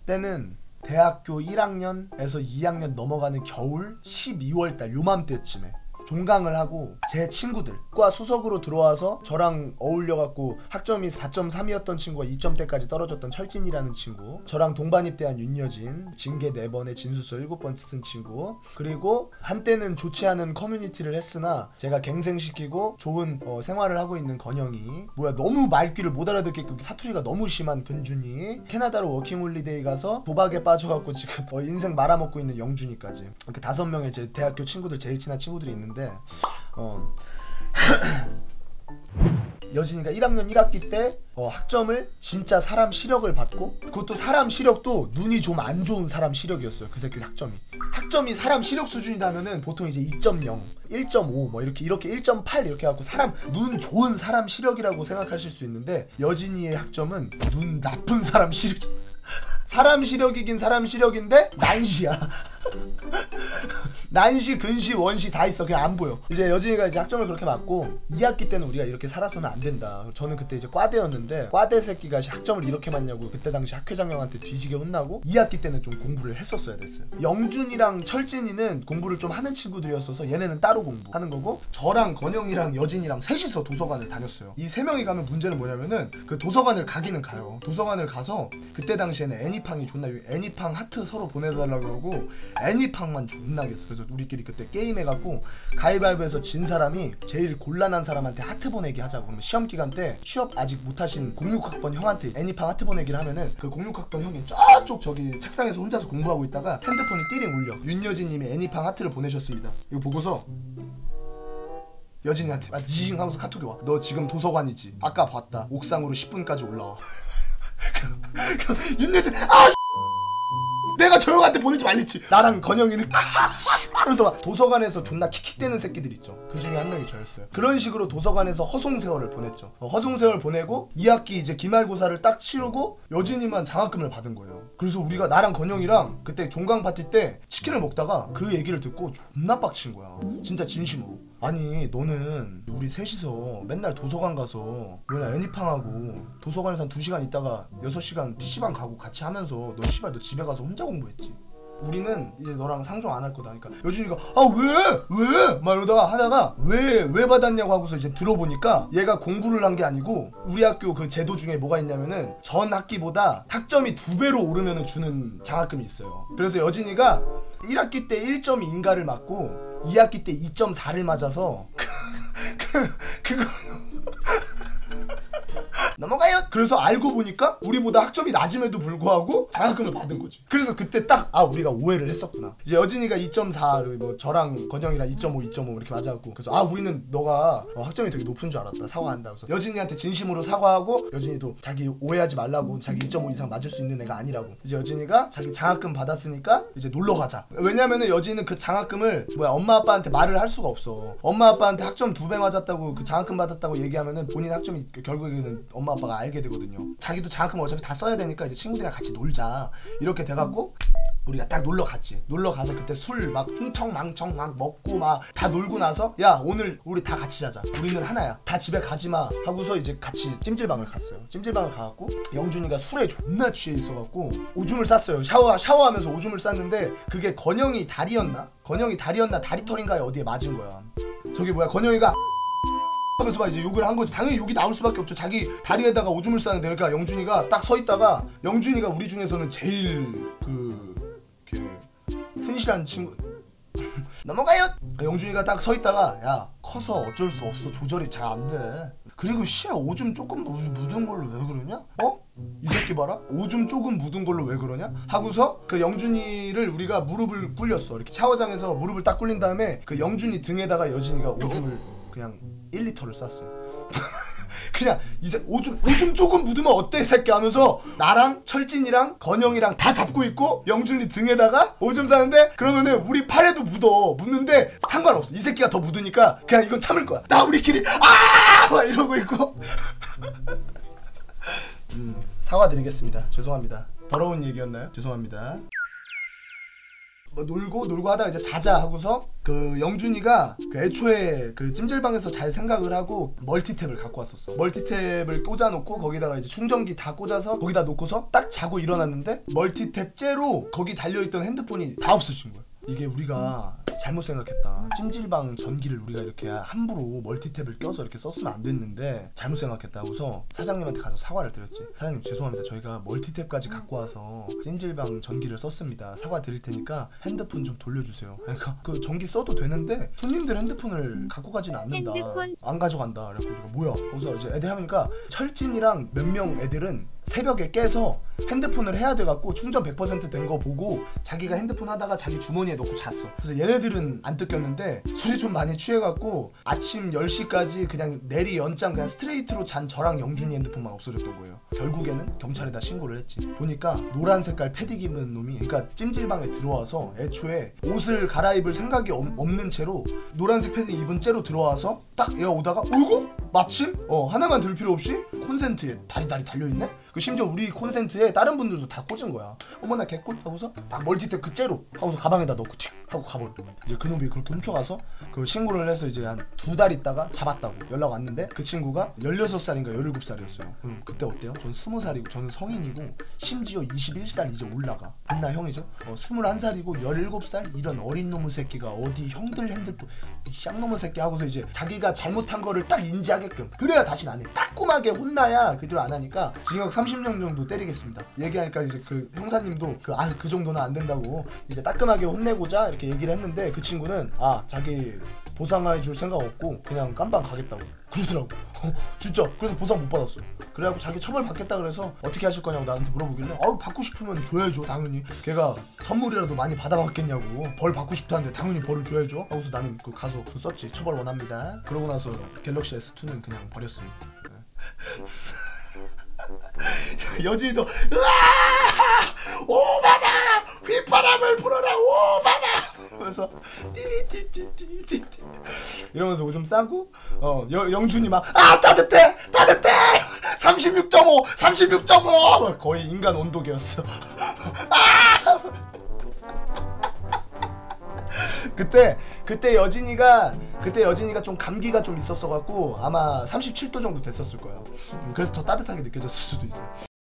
때는 대학교 1학년에서 2학년 넘어가는 겨울 12월달 요맘때쯤에 종강을 하고 제 친구들과 수석으로 들어와서 저랑 어울려갖고 학점이 4.3이었던 친구가 2점대까지 떨어졌던 철진이라는 친구, 저랑 동반 입대한 윤여진, 징계 4번에 진술서 7번 쓴 친구, 그리고 한때는 좋지 않은 커뮤니티를 했으나 제가 갱생시키고 좋은 생활을 하고 있는 건영이, 너무 말귀를 못 알아듣게끔 사투리가 너무 심한 근준이, 캐나다로 워킹홀리데이 가서 도박에 빠져갖고 지금 인생 말아먹고 있는 영준이까지, 이렇게 5명의 제 대학교 친구들, 제일 친한 친구들이 있는데 여진이가 1학년 1학기 때 학점을 진짜 사람 시력을 받고, 그것도 사람 시력도 눈이 좀 안 좋은 사람 시력이었어요. 그 새끼 학점이 사람 시력 수준이라면은 보통 이제 2.0, 1.5 뭐 이렇게 1.8 이렇게 해갖고 사람 눈 좋은 사람 시력이라고 생각하실 수 있는데, 여진이의 학점은 눈 나쁜 사람 시력. 사람 시력이긴 사람 시력인데 난시야. 난시, 근시, 원시 다 있어. 그냥 안 보여. 이제 여진이가 이제 학점을 그렇게 맞고 2학기 때는 우리가 이렇게 살아서는 안 된다. 저는 그때 이제 과대였는데, 과대 새끼가 학점을 이렇게 맞냐고 그때 당시 학회장 형한테 뒤지게 혼나고 2학기 때는 좀 공부를 했었어야 됐어요. 영준이랑 철진이는 공부를 좀 하는 친구들이었어서 얘네는 따로 공부하는 거고, 저랑 건영이랑 여진이랑 셋이서 도서관을 다녔어요. 이 3명이 가면 문제는 뭐냐면은 그 도서관을 가기는 가요. 도서관을 가서 그때 당시에는 애니팡이 존나, 애니팡 하트 서로 보내달라고 그러고 애니팡만 존나겠어. 그래서 우리끼리 그때 게임해갖고 가위바위보에서 진 사람이 제일 곤란한 사람한테 하트 보내기 하자고. 그러면 시험 기간 때 취업 아직 못하신 06학번 형한테 애니팡 하트 보내기를 하면은 그 06학번 형이 저쪽 저기 책상에서 혼자서 공부하고 있다가 핸드폰이 띠링 울려. 윤여진님이 애니팡 하트를 보내셨습니다. 이거 보고서 여진이한테 지잉 하면서 카톡이 와. 너 지금 도서관이지? 아까 봤다. 옥상으로 10분까지 올라와. 윤여진 내가 저 형한테 보내지 말랬지. 나랑 건영이는 하면서 막 도서관에서 존나 킥킥대는 새끼들 있죠. 그 중에 한 명이 저였어요. 그런 식으로 도서관에서 허송세월을 보냈죠. 허송세월 보내고 2학기 이제 기말고사를 딱 치르고 여진이만 장학금을 받은 거예요. 그래서 우리가, 나랑 건영이랑 그때 종강 파티 때 치킨을 먹다가 그 얘기를 듣고 존나 빡친 거야. 진짜 진심으로. 아니 너는 우리 셋이서 맨날 도서관 가서 너네 애니팡하고 도서관에서 한 2시간 있다가 6시간 PC방 가고 같이 하면서 너 씨발 너 집에 가서 혼자 공부했지. 우리는 이제 너랑 상종 안 할 거다. 그러니까 여진이가 왜? 막 이러다가 하다가 왜 받았냐고 하고서 이제 들어보니까 얘가 공부를 한 게 아니고 우리 학교 그 제도 중에 뭐가 있냐면은 전 학기보다 학점이 2배로 오르면 주는 장학금이 있어요. 그래서 여진이가 1학기 때 1.2인가를 맞고 2학기 때 2.4를 맞아서 그거 넘어가요. 그래서 알고 보니까 우리보다 학점이 낮음에도 불구하고 장학금을 받은 거지. 그래서 그때 딱 우리가 오해를 했었구나. 이제 여진이가 2.4, 뭐 저랑 건영이랑 2.5 이렇게 맞아갖고, 그래서 우리는 너가 학점이 되게 높은 줄 알았다. 사과한다. 그래서 여진이한테 진심으로 사과하고, 여진이도 자기 오해하지 말라고, 자기 2.5 이상 맞을 수 있는 애가 아니라고. 이제 여진이가 자기 장학금 받았으니까 이제 놀러 가자. 왜냐면은 여진이는 그 장학금을 엄마 아빠한테 말을 할 수가 없어. 엄마 아빠한테 학점 2배 맞았다고, 그 장학금 받았다고 얘기하면은 본인 학점이 결국에는 엄마 아빠가 알게 되거든요. 자기도 장학금 어차피 다 써야 되니까 이제 친구들이랑 같이 놀자 이렇게 돼갖고 우리가 딱 놀러 갔지. 놀러 가서 그때 술 막 흥청망청 막 먹고 막 다 놀고 나서, 야 오늘 우리 다 같이 자자. 우리는 하나야. 다 집에 가지마 하고서 이제 같이 찜질방을 갔어요. 찜질방을 가갖고 영준이가 술에 존나 취해 있어갖고 오줌을 쌌어요. 샤워하면서 오줌을 쌌는데 그게 건영이 다리였나 다리털인가에 어디에 맞은 거야. 저기 건영이가 하면서 막 이제 욕을 한 거지. 당연히 욕이 나올 수밖에 없죠. 자기 다리에다가 오줌을 싸는데. 그러니까 영준이가 딱 서 있다가, 영준이가 우리 중에서는 제일 이렇게 튼실한 친구 넘어가요. 영준이가 딱 서 있다가, 야 커서 어쩔 수 없어. 조절이 잘 안 돼. 그리고 오줌 조금 묻은 걸로 왜 그러냐? 이 새끼 봐라. 오줌 조금 묻은 걸로 왜 그러냐? 하고서 그 영준이를 우리가 무릎을 꿇렸어. 이렇게 샤워장에서 무릎을 딱 꿇린 다음에 그 영준이 등에다가 여진이가 오줌을 그냥 1리터를 쌌어요. 그냥 오줌 조금 묻으면 어때 이 새끼 하면서 나랑 철진이랑 건영이랑 다 잡고 있고 영준이 등에다가 오줌 싸는데, 그러면은 우리 팔에도 묻는데 상관없어. 이 새끼가 더 묻으니까 그냥 이건 참을 거야. 나 우리끼리 막 이러고 있고. 사과드리겠습니다. 죄송합니다. 더러운 얘기였나요? 죄송합니다. 뭐 놀고 하다가 이제 자자 하고서 그 영준이가 그 애초에 그 찜질방에서 잘 생각을 하고 멀티탭을 갖고 왔었어. 멀티탭을 꽂아놓고 거기다가 이제 충전기 다 꽂아서 거기다 놓고서 딱 자고 일어났는데 멀티탭 째로 거기 달려있던 핸드폰이 다 없어진 거야. 이게 우리가 잘못 생각했다. 찜질방 전기를 우리가 이렇게 함부로 멀티탭을 껴서 이렇게 썼으면 안 됐는데 잘못 생각했다 하고서 사장님한테 가서 사과를 드렸지. 사장님 죄송합니다. 저희가 멀티탭까지 갖고 와서 찜질방 전기를 썼습니다. 사과 드릴 테니까 핸드폰 좀 돌려주세요. 그러니까 그 전기 써도 되는데 손님들 핸드폰을 갖고 가지는 않는다. 안 가져간다. 그래서 우리가 뭐야? 거기서 이제 애들 하니까 철진이랑 몇 명 애들은 새벽에 깨서 핸드폰을 해야 돼갖고 충전 100% 된 거 보고 자기가 핸드폰 하다가 자기 주머니에 넣고 잤어. 그래서 얘네들은 안 뜯겼는데 술이 좀 많이 취해갖고 아침 10시까지 그냥 내리 연장 그냥 스트레이트로 잔 저랑 영준이 핸드폰만 없어졌던 거예요. 결국에는 경찰에다 신고를 했지. 보니까 노란 색깔 패딩 입은 놈이 그러니까 찜질방에 들어와서 애초에 옷을 갈아입을 생각이 없는 채로 노란색 패딩 입은 채로 들어와서 딱 얘가 오다가 어이구? 마침 하나만 들 필요 없이 콘센트에 다리 달려있네? 그 심지어 우리 콘센트에 다른 분들도 다 꽂은 거야. 어머나 개꿀 하고서 딱 멀티탭 그 째로 하고서 가방에다 넣고 틱 하고 가버려. 이제 그놈이 그렇게 훔쳐가서 그 신고를 해서 이제 한 2달 있다가 잡았다고 연락 왔는데 그 친구가 16살인가 17살이었어요. 그때 어때요? 저는 20살이고 저는 성인이고 심지어 21살 이제 올라가. 나 형이죠? 21살이고 17살 이런 어린 놈의 새끼가 어디 형들 핸드폰 쌍놈의 새끼 하고서 이제 자기가 잘못한 거를 딱 인지하게끔 그래야 다시 안 해. 따끔하게 혼나야 그대로 안 하니까 징역 30년 정도 때리겠습니다. 얘기하니까 이제 그 형사님도 그 정도는 안 된다고 이제 따끔하게 혼내고자 이렇게 얘기를 했는데 그 친구는 자기 보상해 줄 생각 없고 그냥 깜방 가겠다고 그러더라고. 진짜. 그래서 보상 못 받았어. 그래갖고 자기 처벌 받겠다 그래서 어떻게 하실 거냐고 나한테 물어보길래 받고 싶으면 줘야죠 당연히. 걔가 선물이라도 많이 받아봤겠냐고. 벌 받고 싶다는데 당연히 벌을 줘야죠 하고서 나는 그 가서 썼지. 처벌 원합니다. 그러고 나서 갤럭시 S2는 그냥 버렸습니다. 여진이도 으아! 오바마! 휘파람을 불어라 오바마! 그래서 띠띠띠띠띠 이러면서 오줌 싸고 영준이 막 따뜻해 36.5 거의 인간 온도계였어. 그때 여진이가 좀 감기가 좀 있었어 갖고 아마 37도 정도 됐었을 거야. 그래서 더 따뜻하게 느껴졌을 수도 있어.